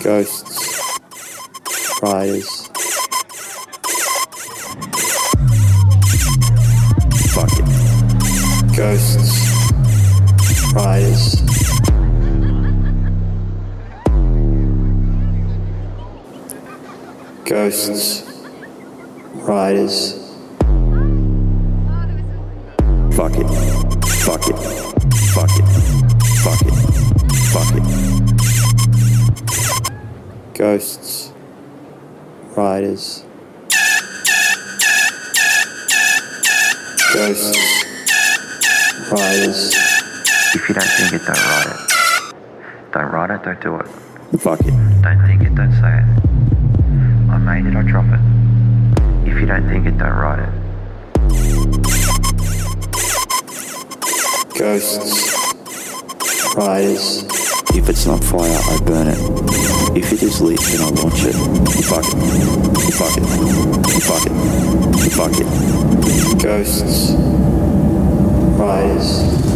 Ghosts, riders. Fuck it. Ghosts, riders. Ghosts, riders. Fuck it. Fuck it. Fuck it. Fuck it. Fuck it. Ghosts, riders. Ghosts, riders. If you don't think it, don't write it. Don't write it, don't do it. Fuck it. Don't think it, don't say it. I made it, I drop it. If you don't think it, don't write it. Ghosts, riders. If it's not fire, I burn it. If it is lit, then I launch it. Fuck it. Fuck it. Fuck it. Fuck it. Ghosts, riders.